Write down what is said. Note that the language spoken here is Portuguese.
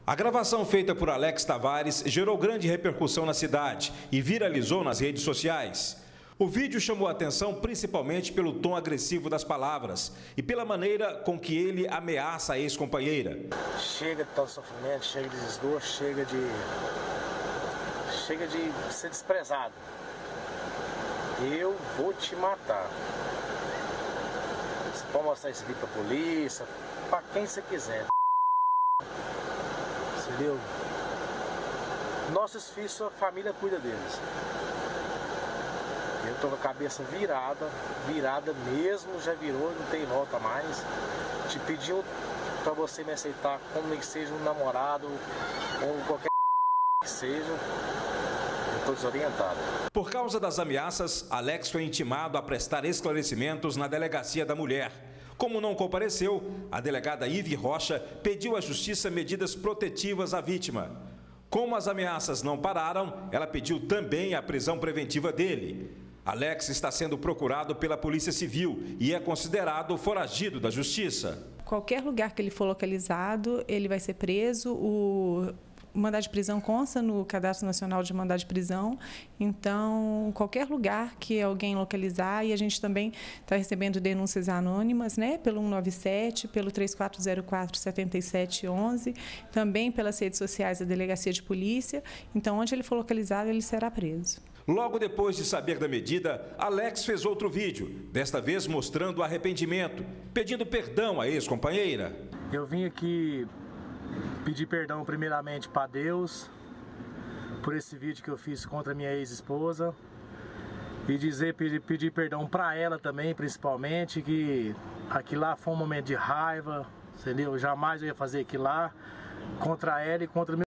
A gravação feita por Alex Tavares gerou grande repercussão na cidade e viralizou nas redes sociais. O vídeo chamou a atenção principalmente pelo tom agressivo das palavras e pela maneira com que ele ameaça a ex-companheira. Chega de tal sofrimento, chega de desgosto, chega de ser desprezado. Eu vou te matar. Você pode mostrar isso aqui pra polícia, pra quem você quiser. Entendeu? Nossos filhos, sua família cuida deles. Eu tô com a cabeça virada mesmo, já virou, não tem volta mais. Te pediu pra você me aceitar como que seja um namorado ou qualquer que seja. Eu tô desorientado. Por causa das ameaças, Alex foi intimado a prestar esclarecimentos na Delegacia da Mulher. Como não compareceu, a delegada Ive Rocha pediu à Justiça medidas protetivas à vítima. Como as ameaças não pararam, ela pediu também a prisão preventiva dele. Alex está sendo procurado pela Polícia Civil e é considerado foragido da Justiça. Qualquer lugar que ele for localizado, ele vai ser preso. O mandado de prisão consta no Cadastro Nacional de Mandado de Prisão, então qualquer lugar que alguém localizar, e a gente também está recebendo denúncias anônimas, né, pelo 197, pelo 3404-7711, também pelas redes sociais da Delegacia de Polícia, então onde ele for localizado, ele será preso. Logo depois de saber da medida, Alex fez outro vídeo, desta vez mostrando arrependimento, pedindo perdão à ex-companheira. Eu vim aqui pedir perdão primeiramente para Deus por esse vídeo que eu fiz contra minha ex-esposa e pedir perdão para ela também, principalmente, que aquilo lá foi um momento de raiva, entendeu? Jamais eu ia fazer aquilo lá contra ela e contra meu